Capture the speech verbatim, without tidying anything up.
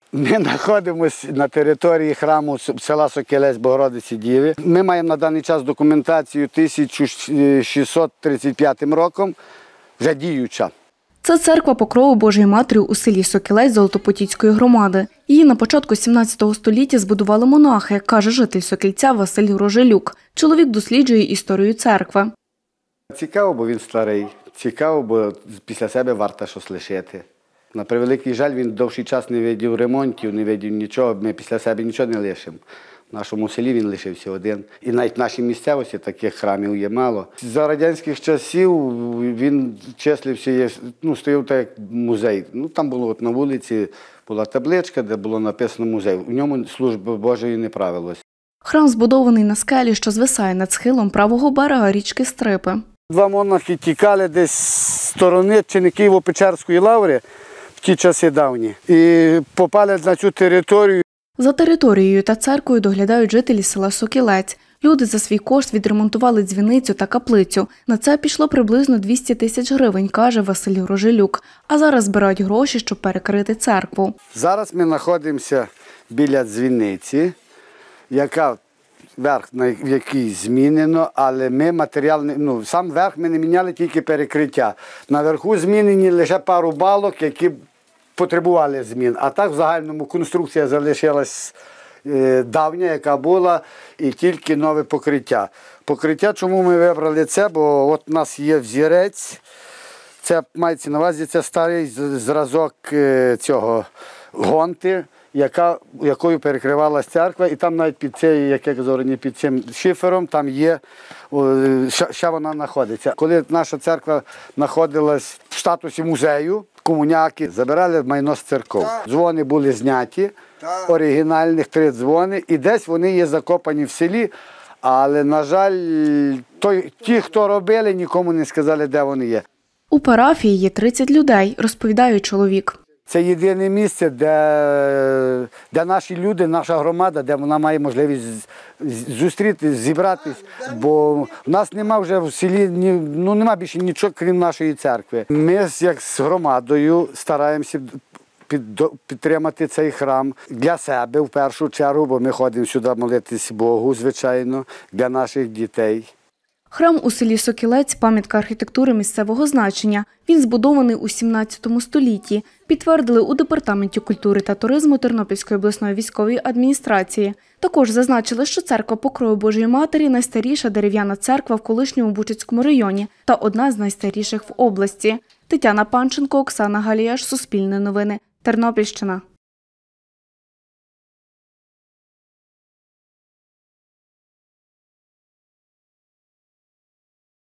Ми знаходимося на території храму села Сокілець Богородиці Діви. Ми маємо на даний час документацію тисяча шістсот тридцять п'ятим роком, вже діюча. Це церква Покрови Божої Матері у селі Сокілець Золотопотіцької громади. Її на початку сімнадцятого століття збудували монахи, каже житель Сокільця Василь Грожелюк. Чоловік досліджує історію церкви. Цікаво, бо він старий. Цікаво, бо після себе варто щось лишити. На превеликий жаль, він довший час не видів ремонтів, не видів нічого. Ми після себе нічого не лишимо. В нашому селі він лишився один. І навіть в нашій місцевості таких храмів є мало. За радянських часів він числився, ну, стояв так як музей. Ну, там було от на вулиці, була табличка, де було написано музей. У ньому служби Божої не правилось. Храм збудований на скелі, що звисає над схилом правого берега річки Стрипи. Два монахи тікали десь з сторони чи не Києво-Печерської лаври в ті часи давні і попали на цю територію. За територією та церквою доглядають жителі села Сокілець. Люди за свій кошт відремонтували дзвіницю та каплицю. На це пішло приблизно двісті тисяч гривень, каже Василь Грожелюк. А зараз збирають гроші, щоб перекрити церкву. Зараз ми знаходимося біля дзвіниці, яка верх, в якій змінено, але ми матеріал, ну, сам верх ми не міняли, тільки перекриття. Наверху змінені лише пару балок, які потребували змін. А так в загальному конструкція залишилась е, давня, яка була, і тільки нове покриття. Покриття, чому ми вибрали це, бо от у нас є взірець, це мається на увазі, це старий зразок е, цього гонти, яка, якою перекривалася церква, і там навіть під цей, як я казав, під цим шифером, там є, ще вона знаходиться. Коли наша церква знаходилась в статусі музею, комуняки забирали майно з церков. Дзвони були зняті, оригінальних три дзвони, і десь вони є закопані в селі, але, на жаль, той, ті, хто робили, нікому не сказали, де вони є. У парафії є тридцять людей, розповідає чоловік. Це єдине місце, де, де наші люди, наша громада, де вона має можливість зустрітися, зібратись, бо в нас нема вже в селі, ну нема більше нічого, крім нашої церкви. Ми, як з громадою, стараємося підтримати цей храм для себе в першу чергу, бо ми ходимо сюди молитись Богу, звичайно, для наших дітей. Храм у селі Сокілець – пам'ятка архітектури місцевого значення. Він збудований у сімнадцятому столітті, підтвердили у Департаменті культури та туризму Тернопільської обласної військової адміністрації. Також зазначили, що церква Покрови Божої Матері – найстаріша дерев'яна церква в колишньому Бучацькому районі та одна з найстаріших в області. Тетяна Панченко, Оксана Галіяш, Суспільне новини, Тернопільщина.